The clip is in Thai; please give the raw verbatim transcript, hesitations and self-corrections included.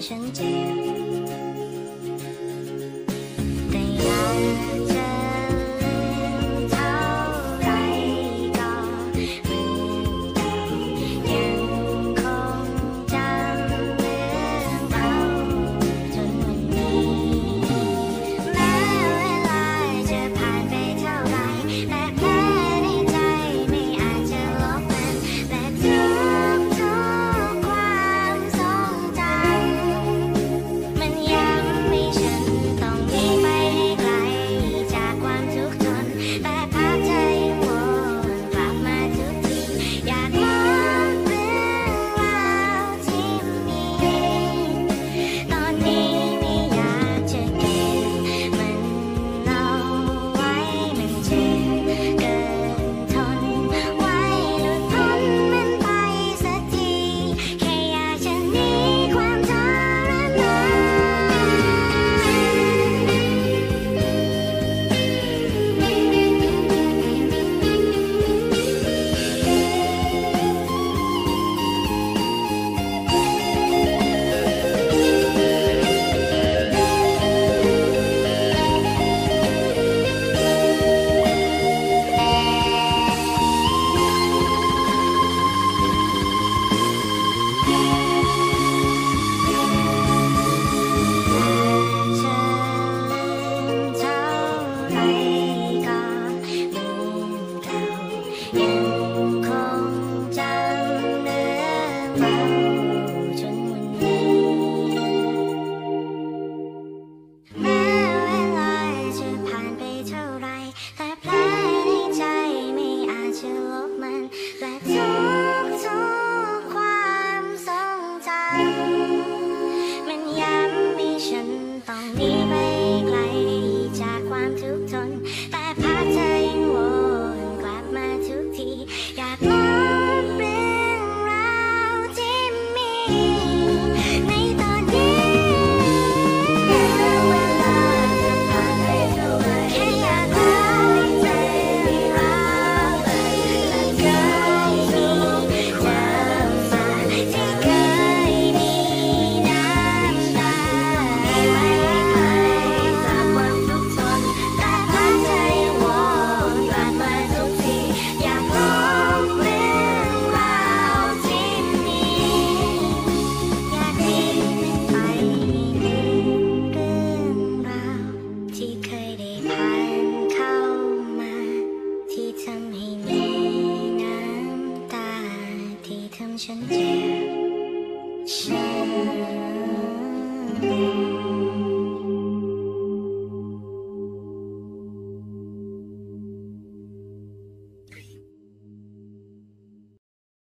ฉันเจ็บแต่อยากจะลืมเท่าไรก็เหมือนเดิมยังคงจำเรื่องเราจนวันนี้แม้เวลาจะผ่านไปเท่าไรแต่แผลในใจไม่อาจจะลบมันและทุกทุกความทรงจำมันย้ำให้ฉันต้องหนีไปให้ไกลจากความทุกข์ทนแต่ภาพเธอยังวนกลับมาทุกทีอยากลบเรื่องราวที่มีตอนนี้ไม่อยากจะเก็บมันเอาไว้มันเจ็บเกินทนไว้หลุดพ้นมันไปสักทีแค่อยากจะหนีความทรมานจะลืมเท่าไรก็เหมือนเก่ายังคงจำเรื่องเราจนวันนี้แม้เวลาจะผ่านไปเท่าไรแต่แผลในใจไม่อาจจะลบมันและทุกทุกความทรงจำมันย้ำให้ฉันต้องหนีไปไกลจากความทุกข์ทนแต่ภาพเธอยังวนกลับมาทุกทีอยากลบเรื่องราวที่มีในตอนนี้แม้เวลาจะผ่านไปเท่าไรแค่อยากลบเรื่องราวที่เคยมีความฝันที่เคยมีน้ำตาไม่ไว้ไกลจากความทุกข์ทนแต่ภาพเธอยังวนกลับมาทุกทีอยากลบเรื่องราวที่มีอยากหนีไปลืมเรื่องราวที่เคยได้ผ่านเข้ามาที่ทำให้มีน้ำตาที่ทำฉันเจ็บช้ำ